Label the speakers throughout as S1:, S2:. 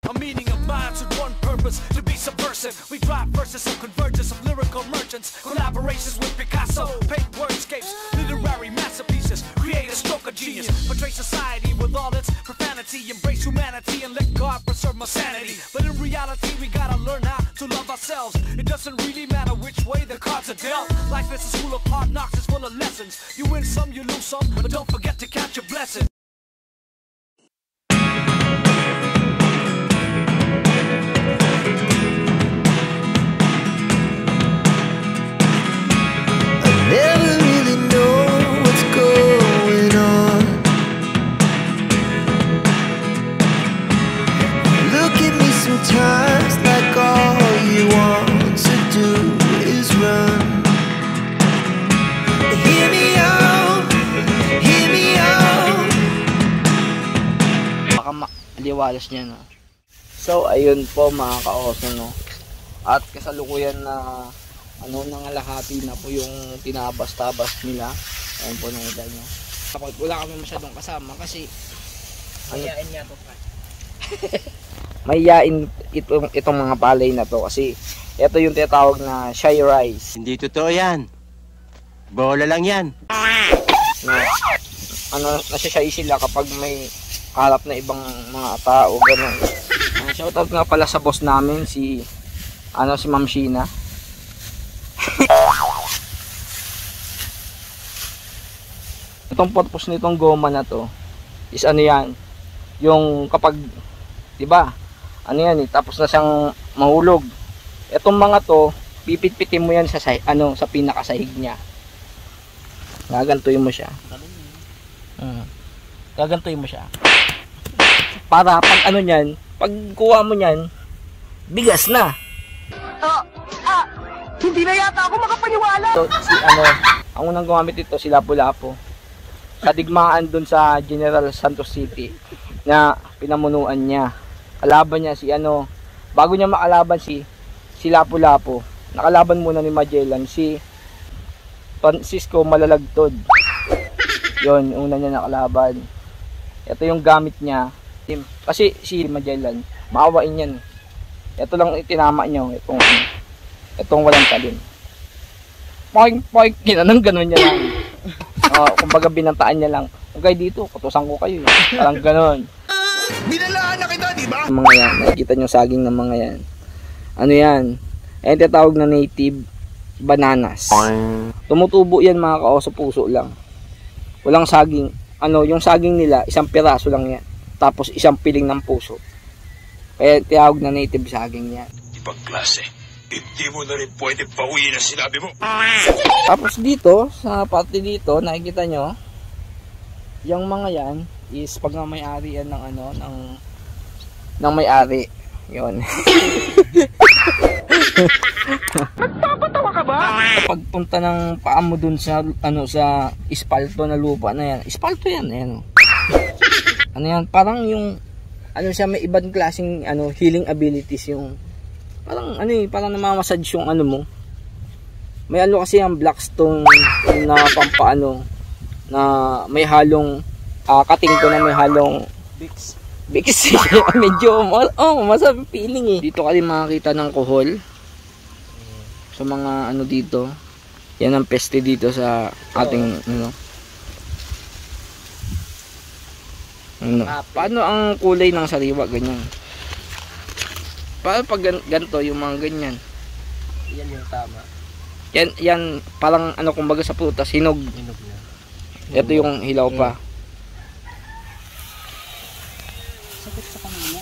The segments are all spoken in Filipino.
S1: A meaning of minds with one purpose, to be subversive. We drive versus some convergence of lyrical merchants. Collaborations with Picasso, paint wordscapes, literary masterpieces. Create a stroke of genius. Portray society with all its profanity. Embrace humanity and let God preserve my sanity. But in reality, we gotta learn how to love ourselves. It doesn't really matter which way the cards are dealt. Life is a school of hard knocks, it's full of lessons. You win some, you lose some, but don't forget to count your blessings.
S2: Never really know what's going on. Look at me sometimes like all you want to do is run. Hear me out, hear me out.
S3: Baka liwalas niya, no? So ayun po mga ka-oso, no? At kasalukuyan na nangalahati na po yung tinabas-tabas nila. Ayun po nakita nyo. Wala kami masyadong kasama kasi mayayain niya to. Mayayain itong mga palay na to kasi ito yung tinatawag na shy rice.
S4: Hindi totoo yan. Bola lang yan.
S3: Nasashy sila kapag may harap na ibang mga tao, ganun. Shoutout nga pala sa boss namin si Ma'am Sheena. Itong purpose nitong goma na to is yan, yung kapag, di ba, tapos na siyang mahulog. Itong mga to, pipit-pitin mo yan sa sa pinakasahig niya. Gagantuin mo siya. Gagantuin mo siya. Para pag niyan, pag kuha mo niyan, bigas na.
S5: Hindi na yata ako makapaniwala.
S3: So, ang unang gumamit ito si Lapu-Lapu. Kadigmaan dun sa General Santos City na pinamunuan niya. Kalaban niya bago niya makalaban si Lapu-Lapu, nakalaban muna ni Magellan si Francisco Malalagtod. Yon, una niya nakalaban. Ito yung gamit niya. Kasi si Magellan, maawain yan. Ito lang itinama niya, itong walang talim. Poing, ginanong gano'n niya lang. Kumbaga binantaan niya lang. Kung kayo dito, kutusan ko kayo. Parang gano'n.
S2: Binalaan na kita, di ba?
S3: Mga yan, nakikita nyo saging ng mga yan. Yan? Ayan tinatawag na native bananas. Tumutubo yan mga ka-oso, puso lang. Walang saging. Yung saging nila, isang piraso lang yan. Tapos isang piling ng puso. Kaya tinatawag na native saging yan.
S2: Ibang klase. Hindi mo na rin pwede pauwiin ang sinabi mo.
S3: Tapos dito, sa parte dito, nakikita nyo, yung mga yan is pag may-ari yan ng may-ari. Yun.
S5: Nagpapatawa ka ba?
S3: Pagpunta ng paa mo dun sa sa ispalto na lupa na yan. Ispalto yan, ayan. Yan, parang yung siya, may ibang klaseng healing abilities yung parang parang namamassage yung mo. May kasi ang blackstone na pampaano na may halong cutting ko na may halong Bix. Medyo masarap feeling eh. Dito ka rin makakita ng kohol. Sa mga dito. Yan ang peste dito sa ating paano ang kulay ng sariwa ganyan? Paano pag ganito yung mga ganyan?
S6: Yan yung tama.
S3: Yan parang kumbaga sa prutas, hinog.
S6: Hinog na.
S3: Ito yung hilaw pa.
S6: Sakit sa kanina.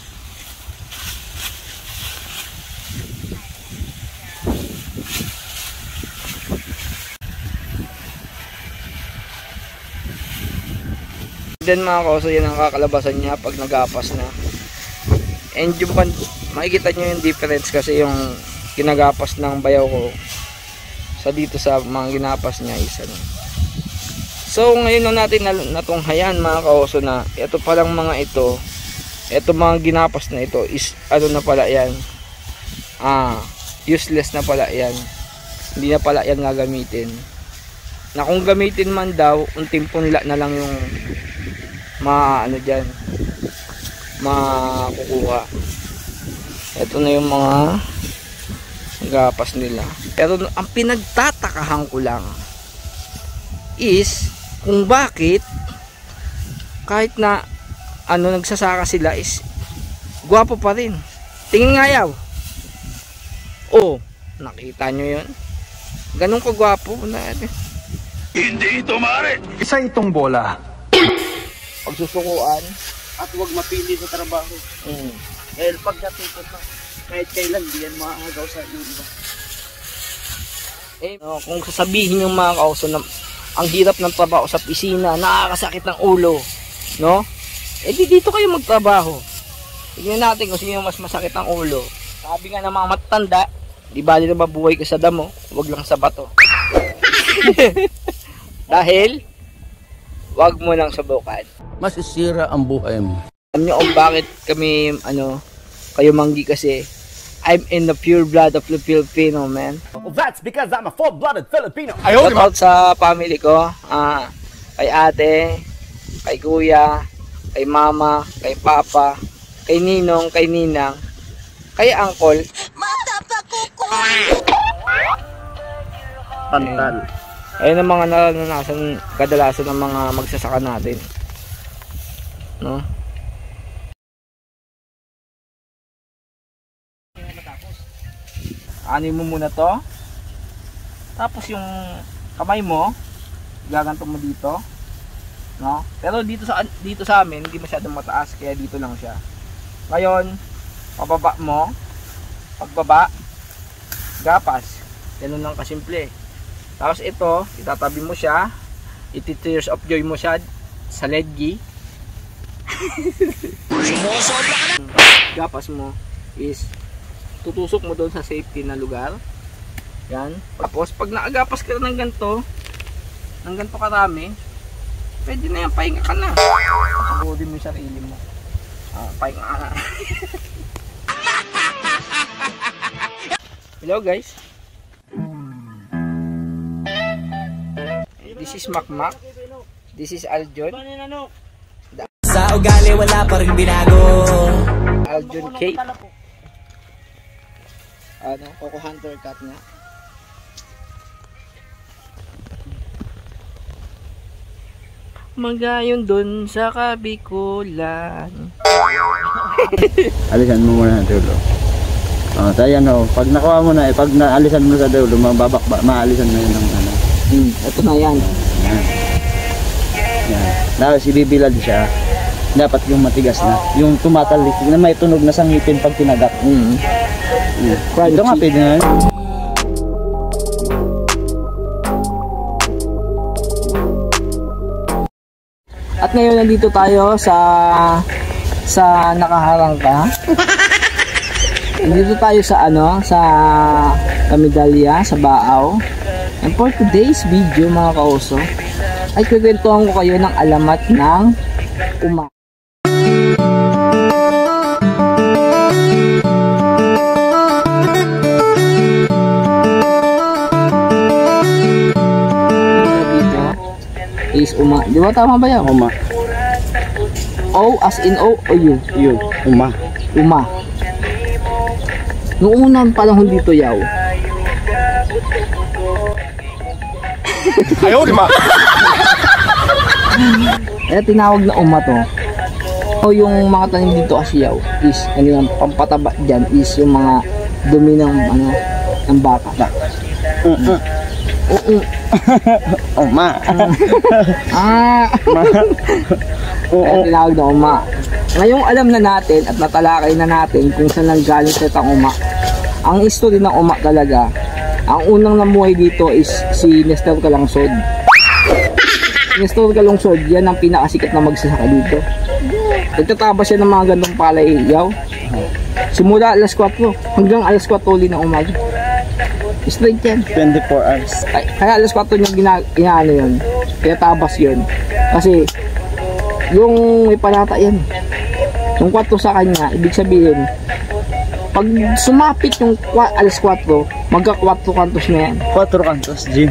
S3: Then mga kauso, yan ang kakalabasan niya pag nagapas na. And yung makikita nyo yung difference kasi yung ginagapas ng bayaw ko sa dito sa mga ginapas niya is So ngayon na natin natunghayan mga kauso na ito palang mga ito mga ginapas na ito is na pala yan, useless na pala yan, hindi na pala yan gagamitin. Na kung gamitin man daw, unting punla na lang yung dyan, makukuha. Ito na yung mga gapas nila. Pero ang pinagtatakahan ko lang is kung bakit kahit na nagsasaka sila is gwapo pa rin. Tingin nga yaw. Oh, nakita nyo yun? Ganun kagwapo na.
S5: Hindi ito mare. Isa itong bola.
S3: Pagsusukuan
S6: At huwag mapili sa trabaho. Dahil pag natuto ka, kahit kailan di yan maagaw sa iba.
S3: Kung sasabihin yung mga kauso na ang hirap ng trabaho sa pisina, nakakasakit ng ulo, no? Dito kayo magtrabaho. Tignan natin kung sino yung mas masakit ang ulo. Sabi nga ng mga matatanda, di bali na mabuhay ka sa damo, wag lang sa bato. Dahil wag mo nang subukan.
S7: Masisira ang buhay mo.
S3: Alam niyo kung bakit kami kayo manggi kasi I'm in the pure blood of the Filipino, man.
S5: Well, that's because I'm a full-blooded Filipino.
S3: Shout out sa family ko, kay ate, kay kuya, kay mama, kay papa, kay ninong, kay ninang, kay uncle.
S6: Tantal.
S3: Ayun ang mga naranasan kadalasan ng mga magsasaka natin, no? Ano mo muna to, tapos yung kamay mo gaganto mo dito, no? Pero dito sa amin hindi masyadong mataas, kaya dito lang siya. Ngayon pababa mo, pagbaba gapas, ganun lang kasimple. Tapos ito itatabi mo siya, iti-tears of joy mo siya sa ledgi. Gapas mo is tutusok mo doon sa safety na lugar. Yan. Tapos pag naagapas ka ng ganito karami, pwede na yan, pahinga ka na. Sagodin mo yung sarili mo. Pahinga ka na. Hello guys. This is Makmak. This is Aljon.
S2: Sa ugali wala pa rin binago.
S3: Aljon K. Coco Hunter cat nga. Magayon dun sa Kabikulan.
S7: Alisan mo muna ang dulo. Tayo pag nakuha mo na, pag naalisan mo sa dulo, maalisan mo yun ng
S3: Ito na yan.
S7: Yan. Tapos ibibilad siya. Dapat yung matigas na. Yung tumatalik na may tunog na sangipin pag tinagak. Ito nga pwede na.
S3: At ngayon nandito tayo sa nakaharang ka. Nandito tayo sa sa Kamidalya, sa Baaw. And for today's video mga kauso, ay kwentuhan ko kayo ng alamat ng Uma. Is Uma. Di ba tama ba yan?
S7: Uma.
S3: O as in O o U?
S7: U. Uma.
S3: Uma. Noong unang panahon dito yaw.
S5: Ayaw, di ma.
S3: Kaya tinawag na Uma to. O yung mga tanim dito kasi yaw is yung pampataba dyan is yung mga dumi ng ng baka.
S7: Uma.
S3: Kaya tinawag na Uma. Ngayong alam na natin at natalakay na natin kung saan nanggaling sa itang Uma. Ang history ng Uma talaga, ang unang namuhay dito is si Nestor Calangsod. Nestor Calangsod, yan ang pinakasikat na magsasaka dito. Nagtataba siya ng mga gandong palay yaw. Simula alas 4 hanggang alas 4 uli ng umaga. Straight yan.
S7: 24 hours.
S3: Kaya alas 4 niya inaano yun. Kaya tabas yun. Kasi yung may panata yan. Yung 4 sa kanya, ibig sabihin pag sumapit yung alas 4, magka 4 kantos na yan.
S7: 4 kantos, Jim.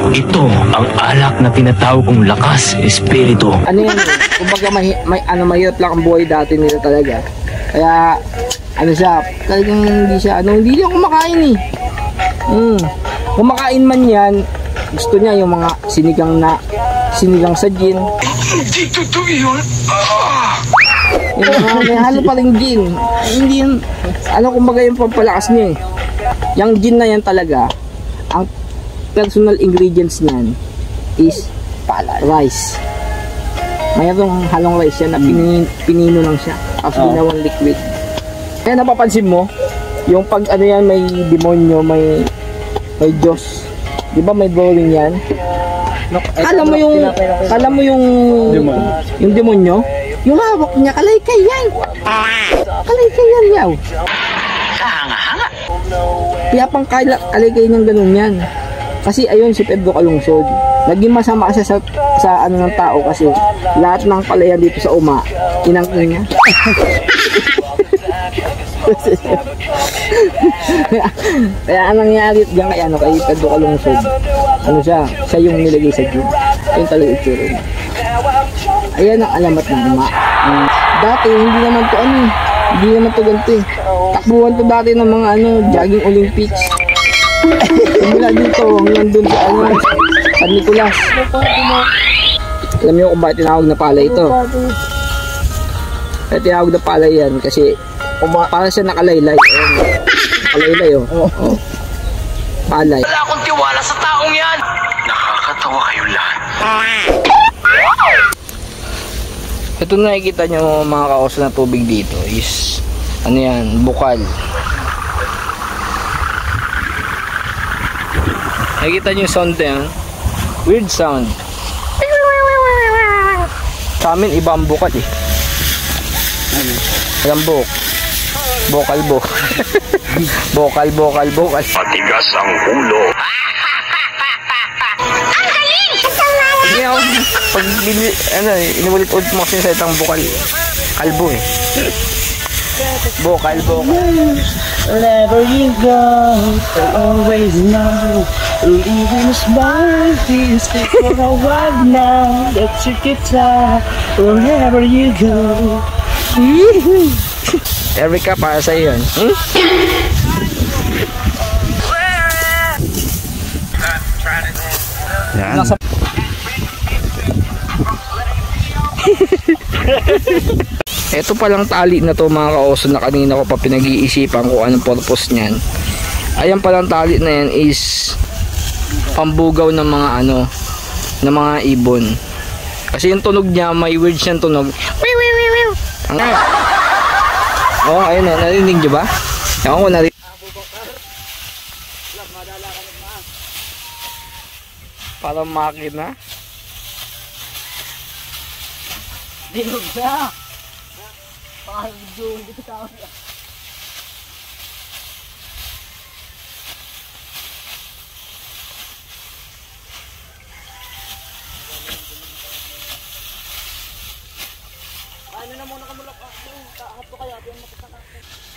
S8: Ito ang alak na tinatawag kong lakas, espiritu.
S3: Ano yan eh, kumbaga mahirap lang ang buhay dati nila talaga. Kaya, ano siya, talagang hindi siya kumakain eh. Kumakain man yan, gusto niya yung mga sinigang sa gin.
S5: Hindi totoo yun.
S3: Yung mga may halo pa rin gin. Hindi yun, kumbaga yung pampalakas niya eh. Yung gin na yan talaga, ang personal ingredients niyan is rice. Mayroong halong rice yan na pinino lang siya. Tapos ginawang liquid. Kaya napapansin mo, yung pag yan may demonyo, may Diyos. Di ba may drawing yan? Kala mo yung demonyo, yung hawak niya, kalaykay yan. Kalaykay yan, yaw.
S5: Hanga-hanga.
S3: Kaya pang kalaykay niyang ganun yan. Kasi ayun si Pedro Calungsod. Naging masama siya sa ng tao kasi lahat ng palayan dito sa inangkin niya. Kaya anong nangyari diyan kay Pedro Calungsod? Siya yung nilagay sa gym. Yung talaga itsura niya. Ayan ang alamat ng Uma. Dati hindi naman to ganito eh. Takbuhan to dati ng mga jogging Olympics. Mula dito hanggang dun sa San Nicolas. Alam niyo kung bakit tinawag na palay ito? Kaya tinawag na palay yan kasi para siya nakalaylay. Nakalaylay palay.
S5: Wala akong tiwala sa taong yan. Nakakatawa kayo lahat.
S3: Ito nakikita nyo mga kaos na tubig dito is bukal. Nakikita nyo yung sound na yan? Weird sound. Sa amin iba ang bukal eh. Alam bokal. Bokal.
S5: Matigas ang ulo.
S3: Pag inulit-ulit mo kasi sa itang bukal. Kalbo eh. Bokal.
S7: Wherever you go, I'll always know. Leaving us by this for a while now. That's your guitar. Wherever you go.
S3: Erica, para sa iyo yun.
S4: Yan.
S3: Ito palang tali na to mga kaoso na kanina ko pa pinag-iisipan kung anong purpose niyan. Ayan palang tali na yan is pambugaw ng mga ng mga ibon. Kasi yung tunog niya, may weird siyang tunog. Ayun na, narinig niyo ba? Ewan ko narinig. Parang makina.
S7: Dinog siya. Parang doon dito sa akin. Ano na muna kamulak ako. Taahap ko kaya. Diyan makita natin.